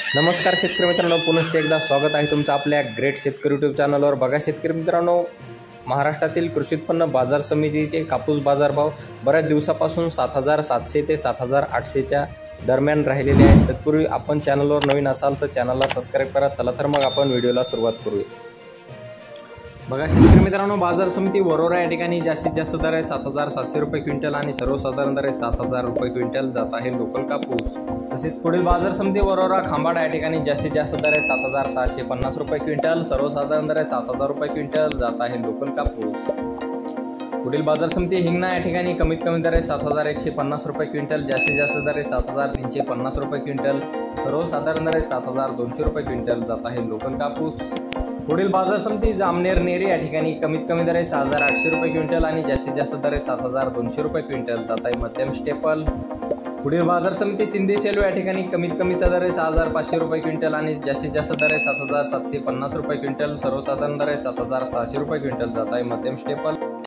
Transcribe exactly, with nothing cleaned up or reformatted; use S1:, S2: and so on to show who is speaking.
S1: नमस्कार शेतकरी मित्रांनो, पुनश्च एकदा स्वागत आहे तुमचं आपल्या ग्रेट शेतकरी यूट्यूब चॅनलवर। बघा शेतकरी मित्रांनो, महाराष्ट्रातील कृषी उत्पन्न बाजार समितीचे कापूस बाजारभाव बऱ्याच दिवसापासून सात हजार सातशे ते सात हजार आठशेच्या दरम्यान राहिलेले आहेत। तत्पूर्वी आपण चॅनलवर नवीन असाल तर चॅनलला सबस्क्राइब करा। चला तर मग आपण व्हिडिओला सुरुवात करूया। बघा शेतकरी मित्रांनो, बाजार समिती वरोरा या ठिकाणी जास्तीत जास्त दर आहे सात हजार सातशे रुपये क्विंटल आणि सर्वसाधारण दर आहे सात हजार रुपये क्विंटल जात आहे लोकल कापूस। तसेच पुढील बाजार समिती वरोरा खांबाडा या ठिकाणी जास्तीत जास्त दर आहे सात हजार सहाशे पन्नास रुपये क्विंटल, सर्वसाधारण दर आहे सात हजार रुपये क्विंटल जात आहे लोकल कापूस। पुढील बाजार समिती हिंगणा या ठिकाणी कमीत कमी दर आहे सात हजार एकशे पन्नास रुपये क्विंटल, जास्तीत जास्त दर आहे सात हजार तीनशे पन्नास रुपये क्विंटल, सर्वसाधारण दर आहे सात हजार दोनशे रुपये क्विंटल जात आहे लोकल कापूस। पुढील बाजार समिती जामनेर नेरे या ठिकाणी कमीत कमी दर आहे सहा हजार आठशे रुपये क्विंटल आणि जास्तीत जास्त दर आहे सात हजार दोनशे रुपये क्विंटल जात आहे मध्यम स्टेपल। पुढील बाजार समिती सिंधी सेलू या ठिकाणी कमीत कमीचा दर आहे सहा हजार पाचशे रुपये क्विंटल आणि जास्तीत जास्त दर आहे सात हजार सातशे पन्नास रुपये क्विंटल, सर्वसाधारण दर आहे सात हजार सहाशे रुपये क्विंटल जात आहे मध्यम स्टेपल।